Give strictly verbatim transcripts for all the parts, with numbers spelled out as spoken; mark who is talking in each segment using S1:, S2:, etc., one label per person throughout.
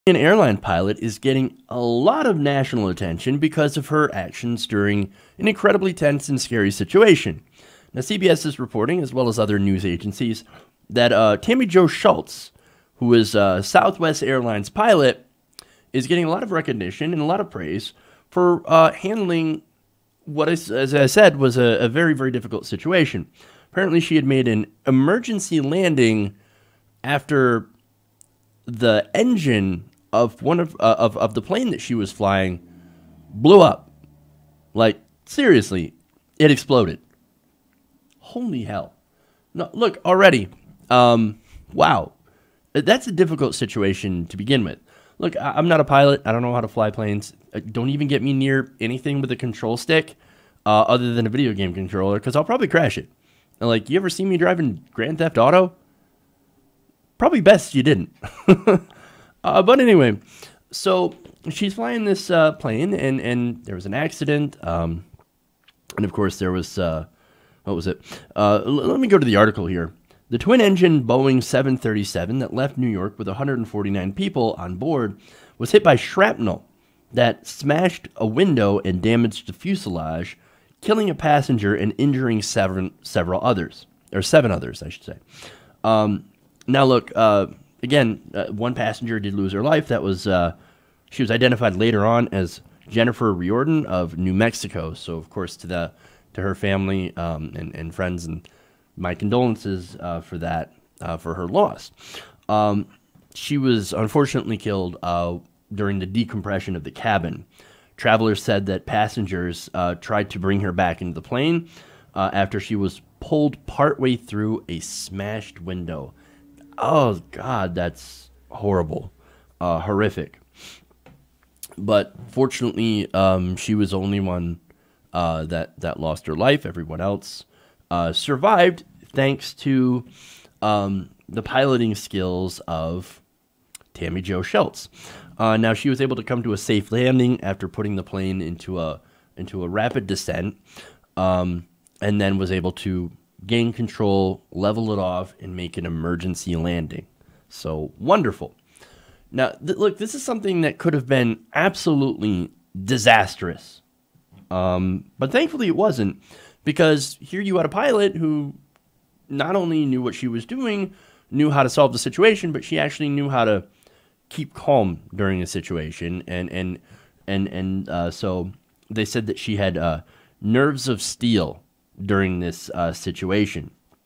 S1: An airline pilot is getting a lot of national attention because of her actions during an incredibly tense and scary situation. Now, C B S is reporting, as well as other news agencies, that uh, Tammie Jo Shults, who is a Southwest Airlines pilot, is getting a lot of recognition and a lot of praise for uh, handling what, is, as I said, was a, a very, very difficult situation. Apparently, she had made an emergency landing after the engine of one of, uh, of of the plane that she was flying blew up. Like, seriously, it exploded. Holy hell. No, look, already, um, wow. That's a difficult situation to begin with. Look, I, I'm not a pilot. I don't know how to fly planes. Don't even get me near anything with a control stick uh, other than a video game controller, because I'll probably crash it. Like, you ever see me driving Grand Theft Auto? Probably best you didn't. Uh, but anyway, so she's flying this uh, plane, and, and there was an accident. Um, and, of course, there was, uh, what was it? Uh, l- let me go to the article here. The twin-engine Boeing seven thirty-seven that left New York with one hundred forty-nine people on board was hit by shrapnel that smashed a window and damaged the fuselage, killing a passenger and injuring seven, several others. Or seven others, I should say. Um, now, look... Uh, Again, uh, one passenger did lose her life. That was, uh, she was identified later on as Jennifer Riordan of New Mexico. So, of course, to the to her family um, and, and friends, and my condolences uh, for that, uh, for her loss. Um, she was unfortunately killed uh, during the decompression of the cabin. Travelers said that passengers uh, tried to bring her back into the plane uh, after she was pulled partway through a smashed window. Oh, God, that's horrible, uh, horrific. But fortunately, um, she was the only one uh, that, that lost her life. Everyone else uh, survived thanks to um, the piloting skills of Tammie Jo Shults. Uh, now, she was able to come to a safe landing after putting the plane into a, into a rapid descent, um, and then was able to gain control, level it off, and make an emergency landing. So, wonderful. Now, th- look, this is something that could have been absolutely disastrous. Um, but thankfully it wasn't, because here you had a pilot who not only knew what she was doing, knew how to solve the situation, but she actually knew how to keep calm during a situation. And, and, and, and uh, so they said that she had uh, nerves of steel during this uh, situation.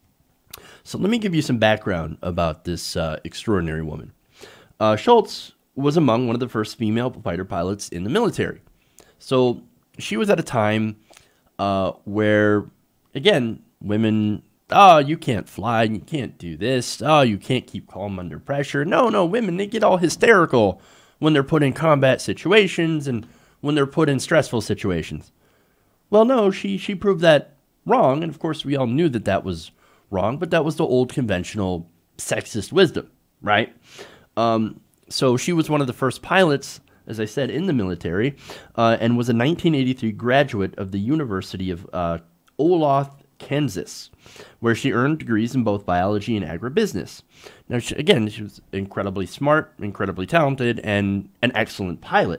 S1: So let me give you some background about this uh, extraordinary woman. Uh, Shults was among one of the first female fighter pilots in the military. So she was at a time uh, where, again, women, oh, you can't fly, you can't do this, oh, you can't keep calm under pressure. No, no, women, they get all hysterical when they're put in combat situations and when they're put in stressful situations. Well, no, she, she proved that wrong, and of course we all knew that that was wrong, but that was the old conventional sexist wisdom, right? Um, so she was one of the first pilots, as I said, in the military, uh, and was a nineteen eighty-three graduate of the University of uh, Olathe, Kansas, where she earned degrees in both biology and agribusiness. Now, she, again, she was incredibly smart, incredibly talented, and an excellent pilot.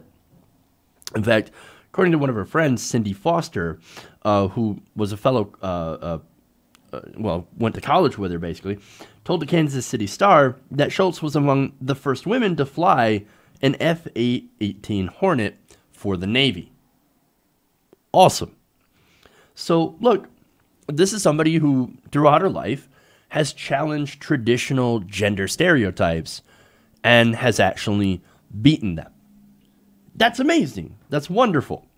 S1: In fact, according to one of her friends, Cindy Foster, uh, who was a fellow, uh, uh, uh, well, went to college with her, basically, told the Kansas City Star that Shults was among the first women to fly an F eight eighteen Hornet for the Navy. Awesome. So, look, this is somebody who, throughout her life, has challenged traditional gender stereotypes and has actually beaten them. That's amazing. That's wonderful.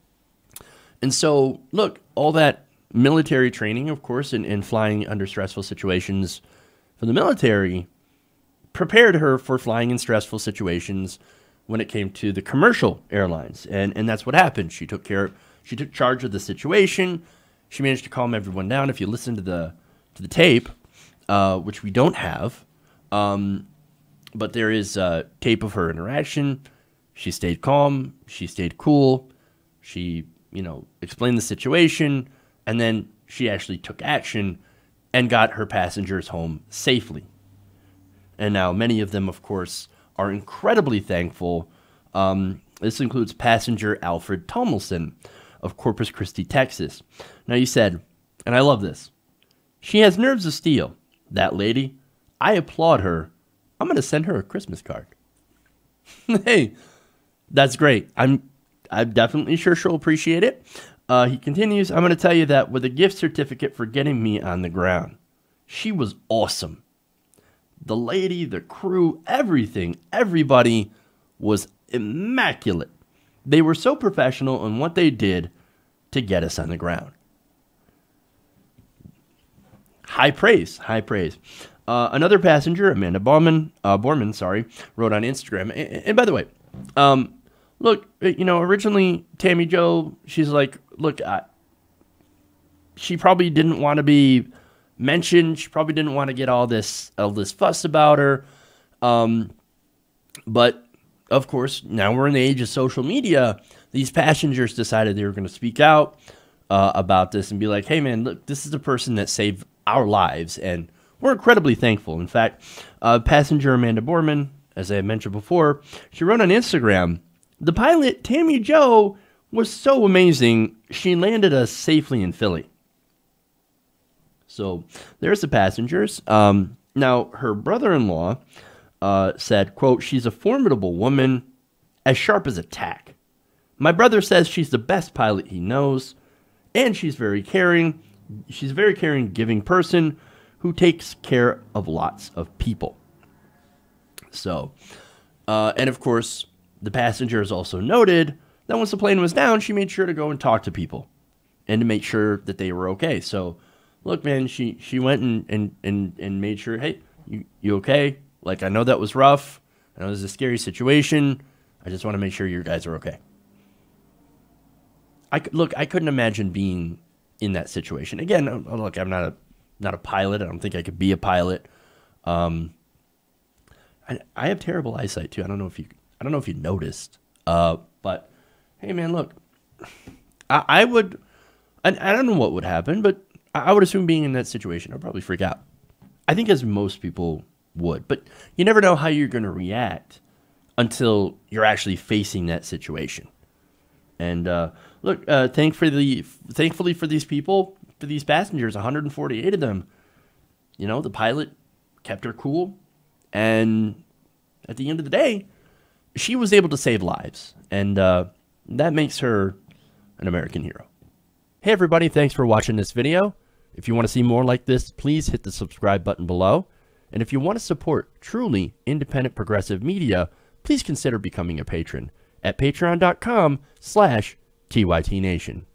S1: And so, look, all that military training, of course, and, and flying under stressful situations for the military prepared her for flying in stressful situations when it came to the commercial airlines. And and that's what happened. She took care she took charge of the situation. She managed to calm everyone down. If you listen to the to the tape, uh, which we don't have, um, but there is uh, tape of her interaction. She stayed calm. She stayed cool. She, you know, explained the situation, and then she actually took action and got her passengers home safely. And now many of them, of course, are incredibly thankful. Um, this includes passenger Alfred Tomlinson of Corpus Christi, Texas. Now, he said, and I love this, "She has nerves of steel. That lady, I applaud her. I'm going to send her a Christmas card." Hey, that's great. I'm I'm definitely sure she'll appreciate it. Uh, he continues, "I'm going to tell you that with a gift certificate for getting me on the ground. She was awesome. The lady, the crew, everything, everybody was immaculate. They were so professional in what they did to get us on the ground." High praise, high praise. Uh, another passenger, Amanda Borman, uh, Borman, sorry, wrote on Instagram. And, and by the way, um, look, you know, originally Tammie Jo, she's like, look, I, she probably didn't want to be mentioned. She probably didn't want to get all this, all this fuss about her. Um, but of course, now we're in the age of social media. These passengers decided they were going to speak out uh, about this and be like, "Hey, man, look, this is the person that saved our lives," and we're incredibly thankful. In fact, uh, passenger Amanda Borman, as I mentioned before, she wrote on Instagram, "The pilot, Tammie Jo, was so amazing. She landed us safely in Philly." So there's the passengers. Um, now, her brother-in-law uh, said, quote, "She's a formidable woman, as sharp as a tack. My brother says she's the best pilot he knows, and she's very caring. She's a very caring, giving person who takes care of lots of people." So, uh, and of course, the passengers also noted that once the plane was down, she made sure to go and talk to people and to make sure that they were okay. So, look, man, she, she went and, and, and, and made sure, "Hey, you, you okay? Like, I know that was rough. I know this is a scary situation. I just want to make sure you guys are okay." I, look, I couldn't imagine being in that situation. Again, look, I'm not a not a pilot. I don't think I could be a pilot. Um, I, I have terrible eyesight too. I don't know if you I don't know if you noticed. Uh, but hey, man, look, I, I would. I, I don't know what would happen, but I would assume being in that situation, I'd probably freak out. I think as most people would, but you never know how you're going to react until you're actually facing that situation. And uh, look, uh, thankfully, thankfully for these people, for these passengers, one hundred forty-eight of them, you know, the pilot kept her cool. And at the end of the day, she was able to save lives. And uh, that makes her an American hero. Hey, everybody, thanks for watching this video. If you want to see more like this, please hit the subscribe button below. And if you want to support truly independent progressive media, please consider becoming a patron at patreon dot com slash T Y T Nation.